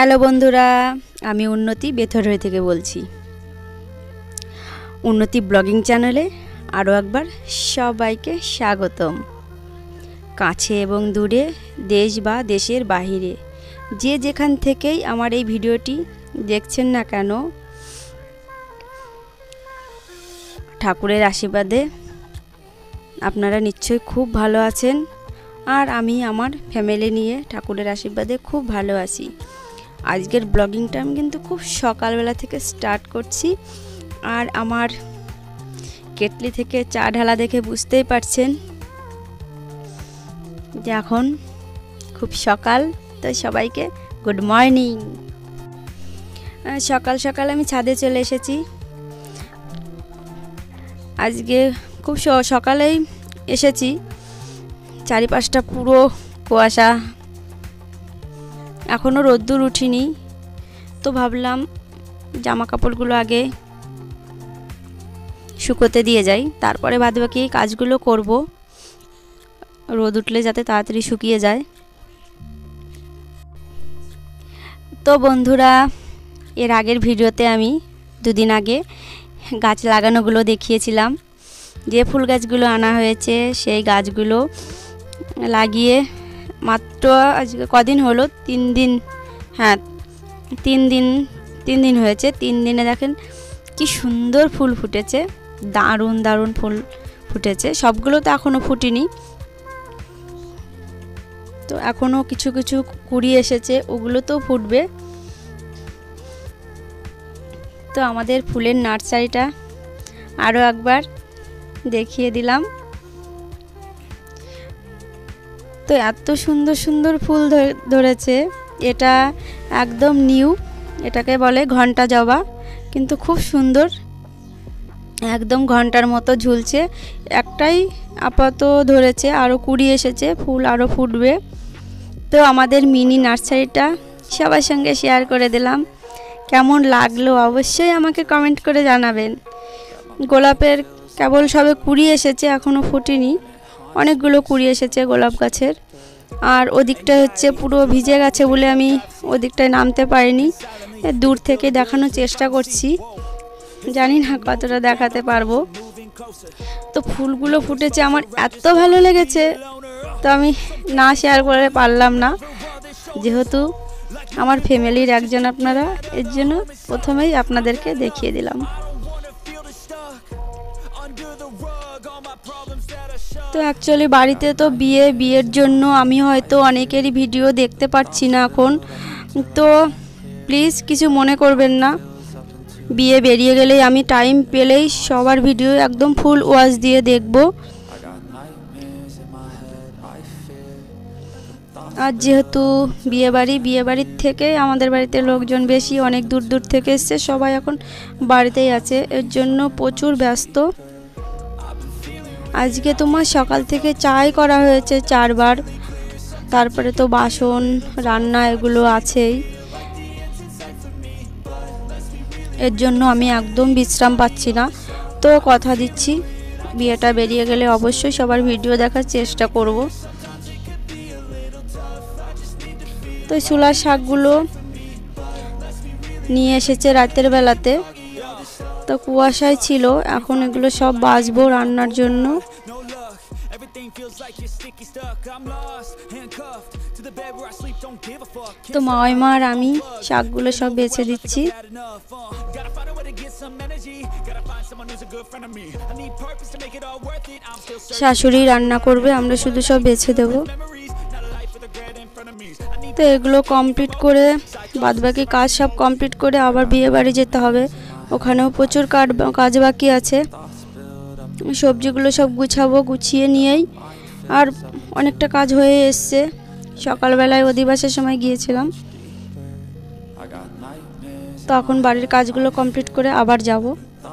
Hello বন্ধুরা, আমি উন্নতি বেথরহরি থেকে বলছি। উন্নতি ব্লগিং চ্যানেলে আরও একবার সবাইকে স্বাগতম। কাছে এবং দূরে, দেশ বা দেশের বাহিরে যে যেখান থেকেই আমার এই ভিডিওটি দেখছেন না কেন, ঠাকুরের আশীর্বাদে আপনারা নিশ্চয়ই খুব ভালো আছেন। আর আমি আমার ফ্যামিলি নিয়ে ঠাকুরের আশীর্বাদে খুব ভালো আছি। আজকের ব্লগিংটা আমি কিন্তু খুব সকালবেলা থেকে স্টার্ট করছি। আর আমার কেটলি থেকে চা ঢালা দেখে বুঝতেই পারছেন যে এখন খুব সকাল। তো সবাইকে গুড মর্নিং। সকাল সকাল আমি ছাদে চলে এসেছি। আজকে খুব সকালেই এসেছি, চারিপাশটা পুরো কুয়াশা, এখনও রোদ্দুর উঠিনি। তো ভাবলাম জামা কাপড়গুলো আগে শুকোতে দিয়ে যাই, তারপরে বাদবাকি কাজগুলো করব, রোদ উঠলে যাতে তাড়াতাড়ি শুকিয়ে যায়। তো বন্ধুরা, এর আগের ভিডিওতে আমি দুদিন আগে গাছ লাগানোগুলো দেখিয়েছিলাম। যে ফুল গাছগুলো আনা হয়েছে সেই গাছগুলো লাগিয়ে মাত্র আজকে কদিন হলো, 3 দিন, হ্যাঁ 3 দিন হয়েছে। 3 দিনে দেখেন কি সুন্দর ফুল ফুটেছে, দারুণ দারুণ ফুল ফুটেছে। সবগুলো তো এখনও ফুটেনি, তো এখনও কিছু কিছু কুড়ি এসেছে, ওগুলো তো ফুটবে। তো আমাদের ফুলের নার্সারিটা আরও একবার দেখিয়ে দিলাম। তো এত সুন্দর সুন্দর ফুল ধরেছে। এটা একদম নিউ, এটাকে বলে ঘন্টা জবা, কিন্তু খুব সুন্দর, একদম ঘন্টার মতো ঝুলছে। একটাই আপাতত ধরেছে, আরও কুড়ি এসেছে, ফুল আরও ফুটবে। তো আমাদের মিনি নার্সারিটা সবার সঙ্গে শেয়ার করে দিলাম। কেমন লাগলো অবশ্যই আমাকে কমেন্ট করে জানাবেন। গোলাপের কেবল সবে কুড়ি এসেছে, এখনও ফুটেনি। অনেকগুলো কুড়ি এসেছে গোলাপ গাছের। আর ওদিকটা হচ্ছে পুরো ভিজে গেছে বলে আমি ওদিকটায় নামতে পারিনি, দূর থেকে দেখানোর চেষ্টা করছি, জানি না কতটা দেখাতে পারবো। তো ফুলগুলো ফুটেছে, আমার এত ভালো লেগেছে, তো আমি না শেয়ার করে পারলাম না, যেহেতু আমার ফ্যামিলির একজন আপনারা, এর জন্য প্রথমেই আপনাদেরকে দেখিয়ে দিলাম। তো অ্যাকচুয়ালি বাড়িতে তো বিয়ের জন্য আমি হয়তো অনেকেরই ভিডিও দেখতে পাচ্ছি না এখন, তো প্লিজ কিছু মনে করবেন না। বিয়ে বেরিয়ে গেলেই আমি টাইম পেলেই সবার ভিডিও একদম ফুল ওয়াচ দিয়ে দেখব। আর যেহেতু বিয়েবাড়ির থেকে আমাদের বাড়িতে লোকজন বেশি, অনেক দূর দূর থেকে এসছে, সবাই এখন বাড়িতেই আছে, এর জন্য প্রচুর ব্যস্ত। আজকে তোমার সকাল থেকে চাই করা হয়েছে 4 বার, তারপরে তো বাসন রান্না এগুলো আছেই, এর জন্য আমি একদম বিশ্রাম পাচ্ছি না। তো কথা দিচ্ছি বিয়েটা বেরিয়ে গেলে অবশ্যই সবার ভিডিও দেখার চেষ্টা করব। তো ছোলার শাকগুলো নিয়ে এসেছে রাতের বেলাতে, তো কুয়াশায় ছিল, এখন এগুলো সব বাছবো রান্নার জন্য। তো মার আমি শাকগুলো সব বেছে দিচ্ছি। শাশুড়ি রান্না করবে, আমরা শুধু সব বেছে দেবো। তো এগুলো কমপ্লিট করে বাদবাকি কাজ সব কমপ্লিট করে আবার বিয়ে বাড়ি যেতে হবে, ওখানেও প্রচুর কাজ বাকি আছে। সবজিগুলো সব গুছাবো, গুছিয়ে নিয়েই আর অনেকটা কাজ হয়ে এসছে। সকালবেলায় অধিবাসের সময় গিয়েছিলাম, তখন বাড়ির কাজগুলো কমপ্লিট করে আবার যাব।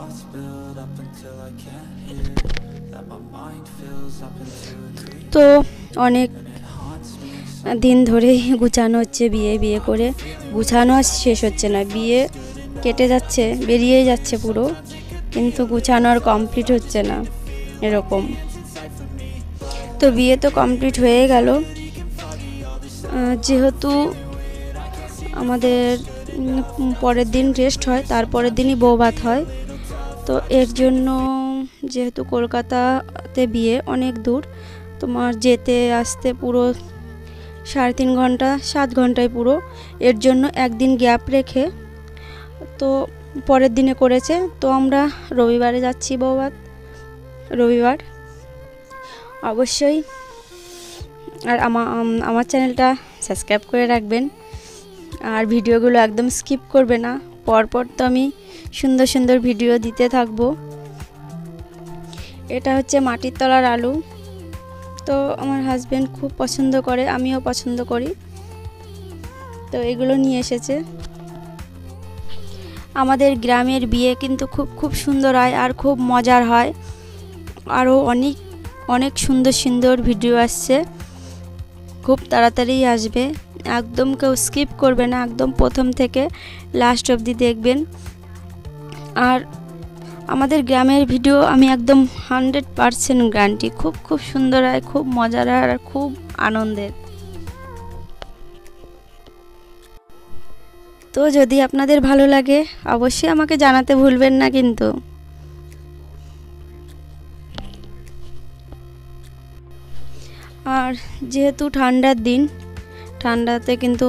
তো অনেক দিন ধরেই গুছানো হচ্ছে, বিয়ে করে গুছানো শেষ হচ্ছে না, বিয়ে কেটে যাচ্ছে, বেরিয়ে যাচ্ছে পুরো, কিন্তু গুছানো আর কমপ্লিট হচ্ছে না এরকম। তো বিয়ে তো কমপ্লিট হয়ে গেল, যেহেতু আমাদের পরের দিন রেস্ট হয়, তারপরের দিনই বউ ভাত হয়। তো এর জন্য যেহেতু কলকাতাতে বিয়ে অনেক দূর, তোমার যেতে আসতে পুরো 3.5 ঘন্টা 7 ঘন্টায় পুরো, এর জন্য একদিন গ্যাপ রেখে তো পরের দিনে করেছে। তো আমরা রবিবারে যাচ্ছি বউ ভাত, রবিবার। অবশ্যই আর আমার চ্যানেলটা সাবস্ক্রাইব করে রাখবেন, আর ভিডিওগুলো একদম স্কিপ করবে না। পরপর তো আমি সুন্দর সুন্দর ভিডিও দিতে থাকবো। এটা হচ্ছে মাটির তলার আলু। তো আমার হাজবেন্ড খুব পছন্দ করে, আমিও পছন্দ করি। তো এগুলো নিয়ে এসেছে। আমাদের গ্রামের বিয়ে কিন্তু খুব সুন্দর হয় আর খুব মজার হয়। আরও অনেক সুন্দর সুন্দর ভিডিও আসছে, খুব তাড়াতাড়ি আসবে। একদম কেউ স্কিপ করবে না, একদম প্রথম থেকে লাস্ট অবধি দেখবেন। আর আমাদের গ্রামের ভিডিও আমি একদম 100% গ্যারান্টি, খুব সুন্দর হয়, খুব মজার হয় আর খুব আনন্দের। তো যদি আপনাদের ভালো লাগে অবশ্যই আমাকে জানাতে ভুলবেন না কিন্তু। আর যেহেতু ঠান্ডার দিন, ঠান্ডাতে কিন্তু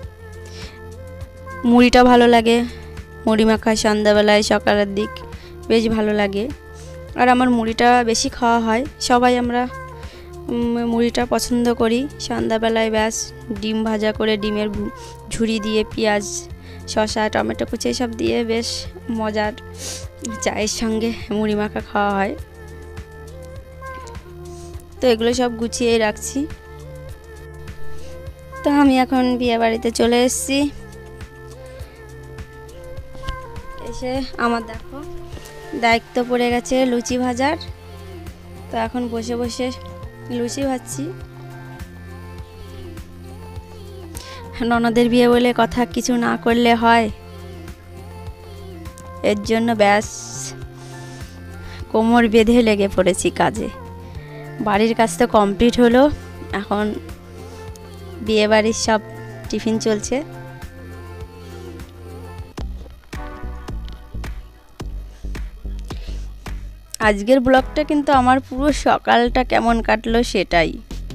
মুড়িটা ভালো লাগে, মুড়ি মাখা সন্ধ্যাবেলায় সকালের দিক বেশ ভালো লাগে। আর আমার মুড়িটা বেশি খাওয়া হয়, সবাই আমরা মুড়িটা পছন্দ করি সন্ধ্যাবেলায়। ব্যাস ডিম ভাজা করে, ডিমের ঝুরি দিয়ে পেঁয়াজ শসা টমেটো কুচি সব দিয়ে বেশ মজার চায়ের সঙ্গে মুড়ি মাখা খাওয়া হয়। তো এগুলো সব গুছিয়ে রাখছি। তো আমি এখন বিয়ে বাড়িতে চলে এসেছি। এসে আমার দেখো দায়িত্ব পড়ে গেছে লুচি ভাজার। তো এখন বসে বসে লুচি ভাজছি। ননদের বিয়ে বলে কথা কিছু না করলে হয়, এর জন্য ব্যাস কোমর বেঁধে লেগে পড়েছি কাজে। বাড়ির কাজ তো কমপ্লিট হলো, এখন বিয়ে বাড়ির সব টিফিন চলছে। আজকের ব্লগটা কিন্তু আমার পুরো সকালটা কেমন কাটলো সেটাই।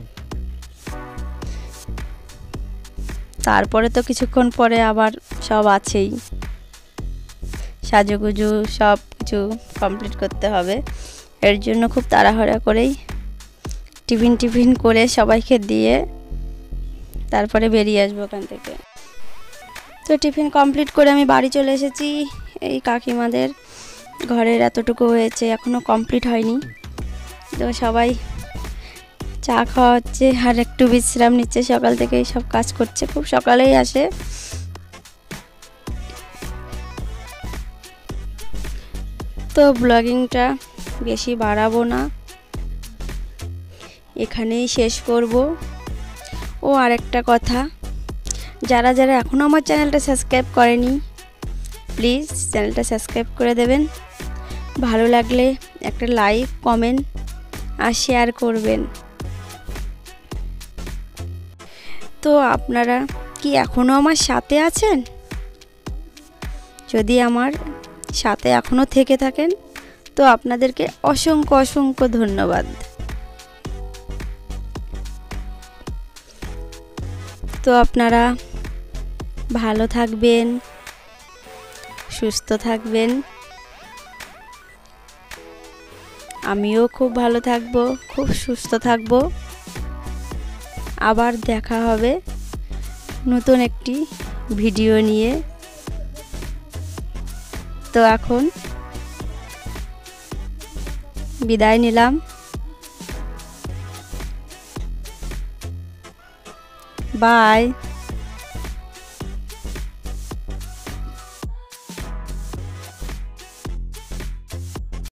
তারপরে তো কিছুক্ষণ পরে আবার সব আছেই, সাজুগুজু সব কিছু কমপ্লিট করতে হবে। এর জন্য খুব তাড়াহুড়া করেই টিফিন করে সবাইকে দিয়ে তারপরে বেরিয়ে আসবো ওখান থেকে। তো টিফিন কমপ্লিট করে আমি বাড়ি চলে এসেছি। এই কাকিমাদের ঘরের এতটুকু হয়েছে, এখনও কমপ্লিট হয়নি। তো সবাই চা খাওয়া হচ্ছে আর একটু বিশ্রাম নিচ্ছে, সকাল থেকে সব কাজ করছে, খুব সকালেই আসে। তো ব্লগিংটা বেশি বাড়াবো না, এখানেই শেষ করব। ও আরেকটা কথা, যারা এখনও আমার চ্যানেলটা সাবস্ক্রাইব করেনি প্লিজ চ্যানেলটা সাবস্ক্রাইব করে দেবেন। ভালো লাগলে একটা লাইক কমেন্ট আর শেয়ার করবেন। তো আপনারা কি এখনও আমার সাথে আছেন? যদি আমার সাথে এখনও থেকে থাকেন তো আপনাদেরকে অসংখ্য ধন্যবাদ। তো আপনারা ভালো থাকবেন, সুস্থ থাকবেন, আমিও খুব ভালো থাকবো, খুব সুস্থ থাকবো। আবার দেখা হবে নতুন একটি ভিডিও নিয়ে। তো এখন বিদায় নিলাম, বাই।